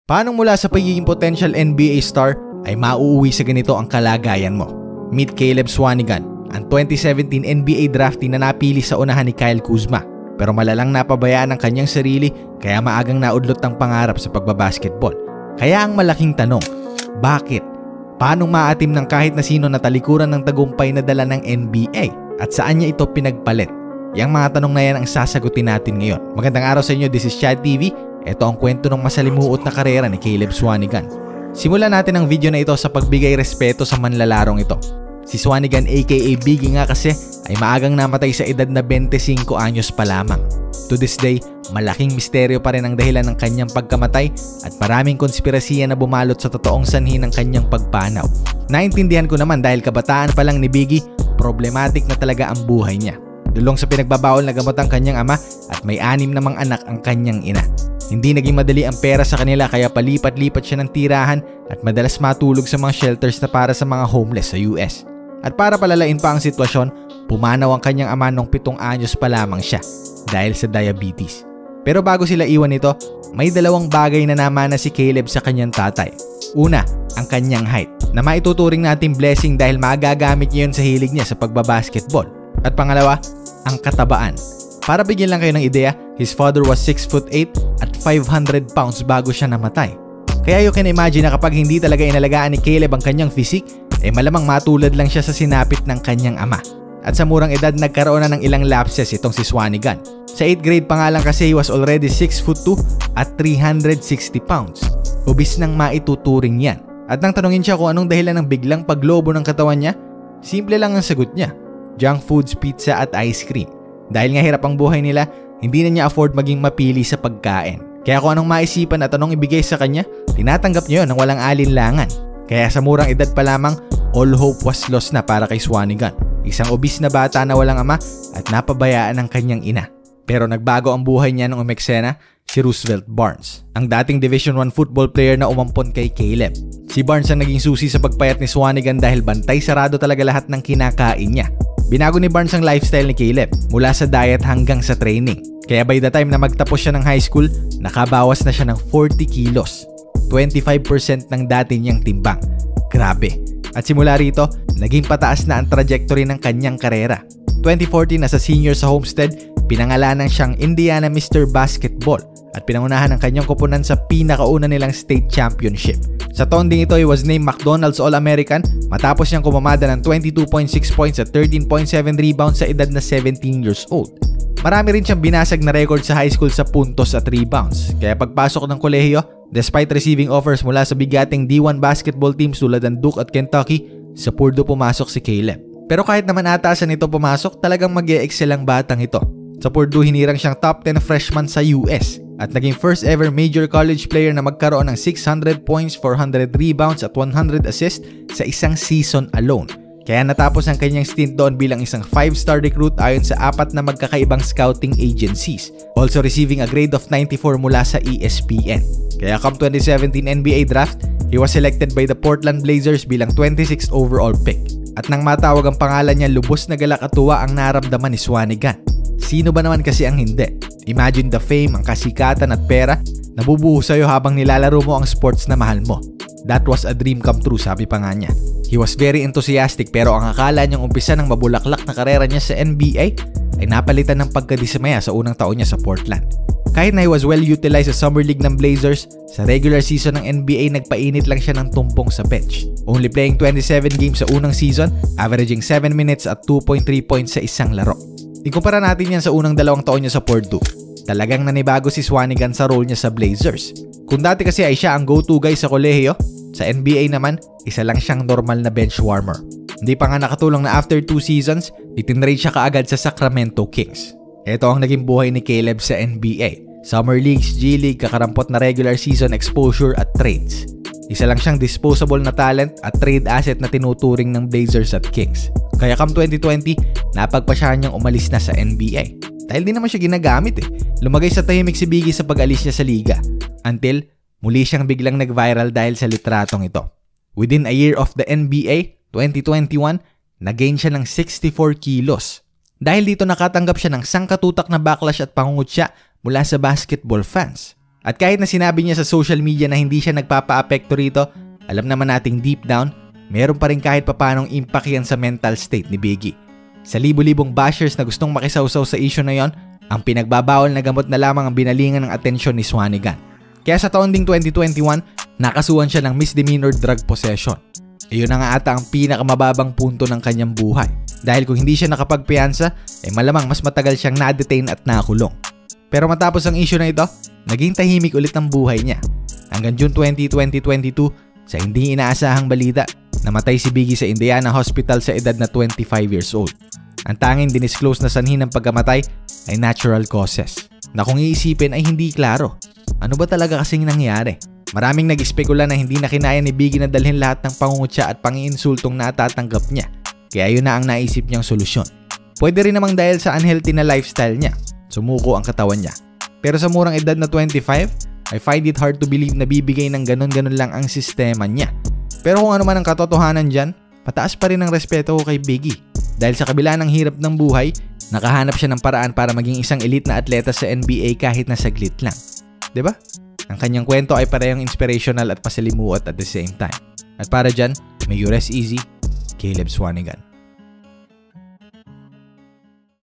Paano mula sa pagiging potential NBA star ay mauuwi sa ganito ang kalagayan mo? Meet Caleb Swanigan, ang 2017 NBA draftee na napili sa unahan ni Kyle Kuzma. Pero malalang napabayaan ang kanyang sarili kaya maagang naudlot ang pangarap sa pagbabasketball. Kaya ang malaking tanong, bakit? Paano maatim ng kahit na sino na talikuran ng tagumpay na dala ng NBA? At saan niya ito pinagpalit? Yang mga tanong na yan ang sasagutin natin ngayon. Magandang araw sa inyo, this is Chad TV. Ito ang kwento ng masalimuot na karera ni Caleb Swanigan. Simulan natin ang video na ito sa pagbigay respeto sa manlalarong ito. Si Swanigan aka Biggie nga kasi ay maagang namatay sa edad na 25 anyos pa lamang. To this day, malaking misteryo pa rin ang dahilan ng kanyang pagkamatay at maraming konspirasiya na bumalot sa totoong sanhi ng kanyang pagpanaw. Naintindihan ko naman dahil kabataan pa lang ni Biggie, problematic na talaga ang buhay niya. Dulong sa pinagbabawal na gamot ang kanyang ama at may 6 namang anak ang kanyang ina. Hindi naging madali ang pera sa kanila kaya palipat-lipat siya ng tirahan at madalas matulog sa mga shelters na para sa mga homeless sa US. At para palalain pa ang sitwasyon, pumanaw ang kanyang ama nung 7 anyos pa lamang siya dahil sa diabetes. Pero bago sila iwan ito, may 2 bagay na namana si Caleb sa kanyang tatay. Una, ang kanyang height na maituturing natin blessing dahil magagamit niya yun sa hilig niya sa pagbabasketball. At pangalawa, ang katabaan. Para bigyan lang kayo ng ideya, his father was 6'8" at 500 pounds bago siya namatay. Kaya you can imagine na kapag hindi talaga inalagaan ni Caleb ang kanyang physique, malamang matulad lang siya sa sinapit ng kanyang ama. At sa murang edad, nagkaroon na ng ilang lapses itong si Swanigan. Sa 8th grade pa nga lang kasi he was already 6'2" at 360 pounds. Obis nang maituturing yan. At nang tanungin siya kung anong dahilan ng biglang paglobo ng katawan niya, simple lang ang sagot niya. Junk foods, pizza at ice cream. Dahil nga hirap ang buhay nila, hindi na niya afford maging mapili sa pagkain. Kaya kung anong maisipan at anong ibigay sa kanya, tinatanggap niya yun ng walang alinlangan. Kaya sa murang edad pa lamang, all hope was lost na para kay Swanigan. Isang obis na bata na walang ama at napabayaan ng kanyang ina. Pero nagbago ang buhay niya nung umeksena si Roosevelt Barnes, ang dating Division I football player na umampon kay Caleb. Si Barnes ang naging susi sa pagpayat ni Swanigan dahil bantay sarado talaga lahat ng kinakain niya. Binago ni Barnes ang lifestyle ni Caleb mula sa diet hanggang sa training. Kaya by the time na magtapos siya ng high school, nakabawas na siya ng 40 kilos. 25% ng dati niyang timbang. Grabe. At simula rito, naging pataas na ang trajectory ng kanyang karera. 2014 as a senior sa Homestead, pinangalanan siyang Indiana Mr. Basketball at pinangunahan ang kanyang koponan sa pinakauna nilang state championship. Sa taon ding ito, he was named McDonald's All-American matapos niyang kumamada ng 22.6 points at 13.7 rebounds sa edad na 17 years old. Marami rin siyang binasag na record sa high school sa puntos at rebounds. Kaya pagpasok ng kolehiyo, despite receiving offers mula sa bigating D1 basketball teams tulad ng Duke at Kentucky, sa Purdue pumasok si Caleb. Pero kahit naman ataasan ito pumasok, talagang mag-e-excel ang batang ito. Sa Purdue, hinirang siyang top 10 freshman sa US at naging first ever major college player na magkaroon ng 600 points, 400 rebounds at 100 assists sa isang season alone. Kaya natapos ang kanyang stint doon bilang isang 5-star recruit ayon sa 4 na magkakaibang scouting agencies, also receiving a grade of 94 mula sa ESPN. Kaya come 2017 NBA draft, he was selected by the Portland Blazers bilang 26th overall pick. At nang matawag ang pangalan niya, lubos na galak at tuwa ang naramdaman ni Swanigan. Sino ba naman kasi ang hindi? Imagine the fame, ang kasikatan at pera na bubuho sa'yo habang nilalaro mo ang sports na mahal mo. That was a dream come true, sabi pa nga niya. He was very enthusiastic pero ang akala niyang umpisa ng mabulaklak na karera niya sa NBA ay napalitan ng pagkadismaya sa unang taon niya sa Portland. Kahit na he was well utilized sa Summer League ng Blazers, sa regular season ng NBA nagpainit lang siya ng tumpong sa bench. Only playing 27 games sa unang season, averaging 7 minutes at 2.3 points sa isang laro. Ikumpara natin yan sa unang 2 taon niya sa Purdue. Talagang nanibago si Swanigan sa role niya sa Blazers. Kung dati kasi ay siya ang go-to guy sa kolehiyo, sa NBA naman, isa lang siyang normal na bench warmer. Hindi pa nga nakatulong na after 2 seasons, itinrade siya kaagad sa Sacramento Kings. Ito ang naging buhay ni Caleb sa NBA. Summer Leagues, G League, kakarampot na regular season exposure at trades. Isa lang siyang disposable na talent at trade asset na tinuturing ng Blazers at Kings. Kaya come 2020, napagpasyahan niyang umalis na sa NBA. Dahil di naman siya ginagamit Lumagay sa tahimik si Biggie sa pag-alis niya sa liga. Until, muli siyang biglang nag-viral dahil sa litratong ito. Within a year of the NBA, 2021, nag-gain siya ng 64 kilos. Dahil dito nakatanggap siya ng sangkatutak na backlash at pangungutya mula sa basketball fans. At kahit na sinabi niya sa social media na hindi siya nagpapa-apekto rito, alam naman nating deep down, meron pa rin kahit papanong impact yan sa mental state ni Biggie. Sa libo-libong bashers na gustong makisawsaw sa issue na yon, ang pinagbabawal na gamot na lamang ang binalingan ng atensyon ni Swanigan. Kaya sa taon ding 2021, nakasuhan siya ng misdemeanor drug possession. Iyon na nga ata ang pinakamababang punto ng kanyang buhay. Dahil kung hindi siya nakapagpiyansa, malamang mas matagal siyang na-detain at nakulong. Pero matapos ang issue na ito, naging tahimik ulit ang buhay niya. Hanggang June 20, 2022, sa hindi inaasahang balita, namatay si Biggie sa Indiana Hospital sa edad na 25 years old. Ang tanging dinisclose na sanhi ng pagkamatay ay natural causes, na kung iisipin ay hindi klaro. Ano ba talaga kasing nangyari? Maraming nag-espekula na hindi na kinaya ni Biggie na dalhin lahat ng pangungutya at pangiinsultong natatanggap niya. Kaya yun na ang naisip niyang solusyon. Pwede rin namang dahil sa unhealthy na lifestyle niya, sumuko ang katawan niya. Pero sa murang edad na 25, I find it hard to believe na bibigay ng ganun-ganun lang ang sistema niya. Pero kung ano man ang katotohanan dyan, pataas pa rin ang respeto ko kay Biggie. Dahil sa kabila ng hirap ng buhay, nakahanap siya ng paraan para maging isang elite na atleta sa NBA kahit na saglit lang. 'Di ba? Ang kanyang kwento ay parehong inspirational at pasalimuot at the same time. At para dyan, may you rest easy, Caleb Swanigan.